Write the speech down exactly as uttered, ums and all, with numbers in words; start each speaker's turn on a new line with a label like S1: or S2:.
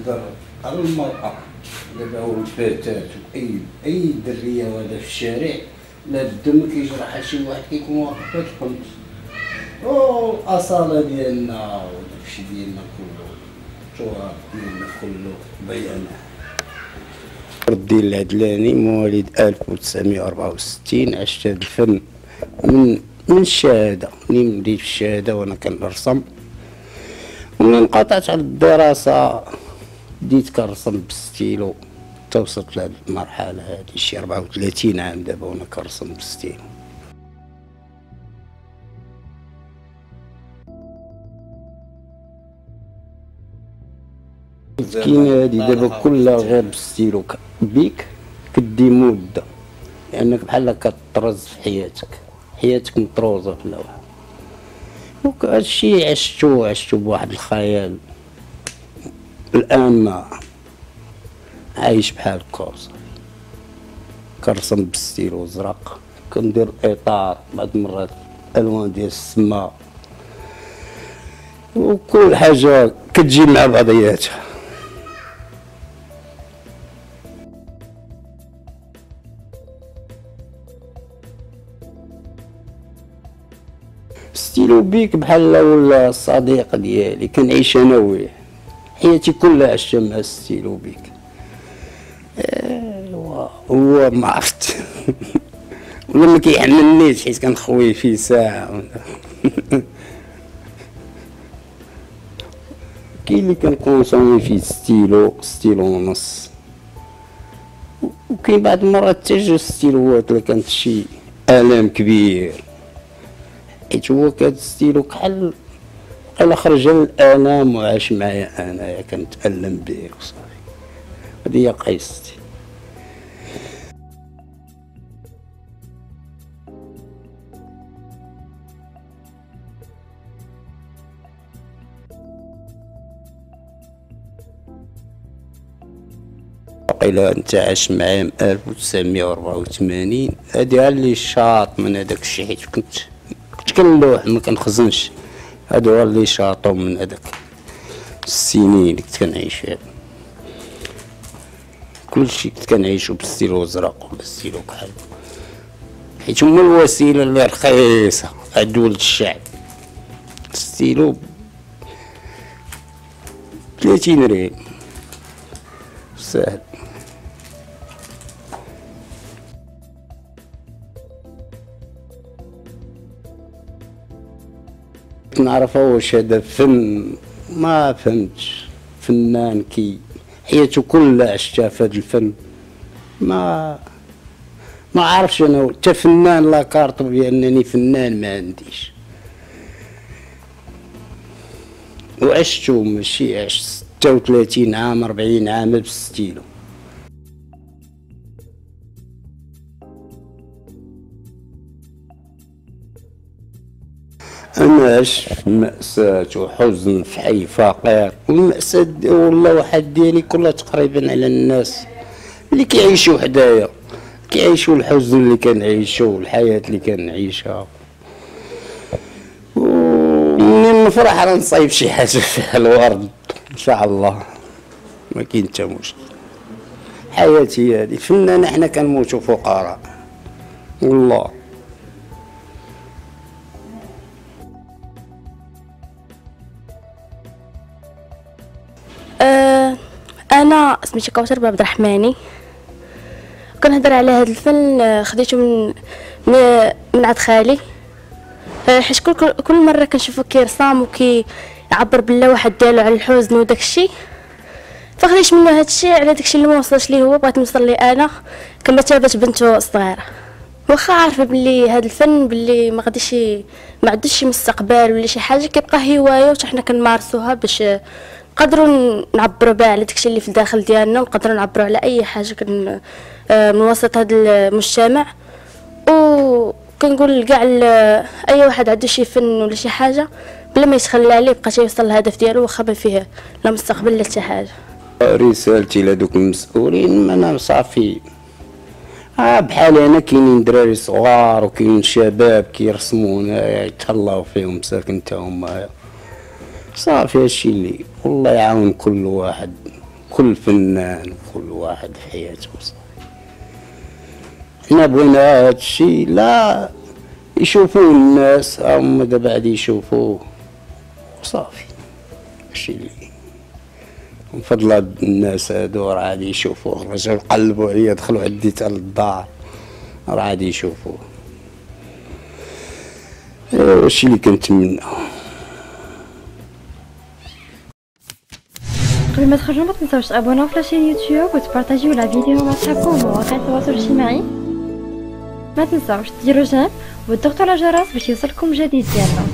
S1: تهضر على المرأة دابا والفتاة وأي أي درية وهذا في الشارع لا الدم كيجرحها شي واحد كيكون واقف في القنت. والأصالة ديالنا وداكشي ديالنا كله التراث ديالنا كله بيانه. الدين العدلاني مواليد ألف وتسعمائة وأربعة وستين. عشت هذا الفن من من الشهاده، منين بديت في الشهاده وانا كنرسم، ومن انقطعت على الدراسه بديت كنرسم بالستيلو حتى وصلت لهاد المرحله هادي شي أربعة وثلاثين عام دابا وانا كنرسم بالستيلو. كاين هادي دابا كلها غير بالستيلو بيك كدي مده لانك بحال كطرز في حياتك، حياتك مطروزه في اللوحه. وهادشي عشتو عشتو بواحد الخيال. الان ما عايش بحال كوز، كنرسم بالستيلو زرق، كندير اطار بعض المرات الوان ديال السما، وكل حاجه كتجي مع بعضياتها. ستيلو بيك بحال ولا الصديق ديالي، كنعيش انا وياه، حياتي كلها عشتها مع ستيلو بيك. ايوا هو ما عرفت ولا ما كيحملنيش حيت كنخوي فيه ساعه. كاين اللي كنكونسومي فيه ستيلو ستيلو ونص، وكاين بعض المرات حتى جوج ستيلوات الا كانت شي الام كبير، حيت هو كاد ستيلو بحال بحال خرج الالام وعاش معايا انايا كنتالم به وصافي. هادي هي قصتي. إلا أنت عاش معايا من ألف وتسعمائة وأربعة وثمانين، هادي ها اللي شاط من هداك الشي، حيت كنت كنت كنلوح ما كنخزنش. هادو ها اللي شاطو من هداك السنين اللي كنت كنعيشها. كلشي كنت كنعيشو بالستيلو زرق ولا بالستيلو كحل، حيت هما الوسيلة اللي رخيصة عند ولد الشعب. ستيلو ثلاثين ريال ساهل. نعرف واش هذا فن، ما فهمتش. فنان كي حياته كلها عشتها في هذا الفن، ما ما عرفش انا حتى فنان لا كارط بانني فنان ما عنديش. وعشتو ماشي عشت ستة وثلاثين عام أربعين عام بالستيلو. أنا عشت في مأساة وحزن في حي فقير، والمأساة واللوحات ديالي كلها تقريبا على الناس اللي كيعيشوا حدايا، كيعيشوا الحزن اللي كنعيشو والحياة اللي كنعيشها. ومنين نفرح راه نصايب شي حاجة فيها الورد إن شاء الله، ما كاين حتى مشكل. حياتي هادي فنانة، حنا كنموتو فقراء والله.
S2: أه انا سميتي كوثر بن عبد الرحماني، كنهضر على هذا الفن خديته من من, من عند خالي، حيت كل كل مره كنشوفو كيرسم وكيعبر باللوحه ديالو على الحزن وداك الشيء، فخديت منه هذا الشيء على داك الشيء اللي ما وصلش ليه هو، بغيت نوصل ليه انا كمثابه بنته صغيره. واخا عارفه بلي هذا الفن بلي ما غاديش ما عندوش شي مستقبل ولا شي حاجه، كيبقى هوايه وحتى حنا كنمارسوها باش نقدروا نعبروا بها على داكشي اللي في الداخل ديالنا، ونقدروا نعبروا على اي حاجه كن من وسط هذا المجتمع. وكنقول لكاع اي واحد عنده شي فن ولا شي حاجه بلا ما يتخلى عليه، بقى تيوصل للهدف ديالو واخا ما فيه لا مستقبل لا حتى حاجه.
S1: رسالتي لهذوك المسؤولين انا صافي، اه بحالي انا كاينين دراري صغار وكاين شباب كيرسموا هنايا يتهلاو فيهم مساكن تا هما، صافي هادشي اللي والله يعاون كل واحد كل فنان وكل واحد في حياته صافي. حنا بغينا هادشي لا يشوفوه الناس، هما دابا غادي يشوفوه وصافي. هادشي اللي من فضل هاد الناس هادو راه غادي يشوفوه، رجعوا قلبوا عليا دخلوا عندي حتى للدار راه غادي يشوفوه. ايوا هادشي اللي كنتمنى.
S3: قبل ما تخرجوا ما تنساوش تابوناو في لاشين يوتيوب وتبارطاجيو لا فيديو مع صحابكم ومواقع التواصل الاجتماعي. ما تنساوش ديروا جيم وتضغطوا على الجرس باش يوصلكم جديد ديالنا.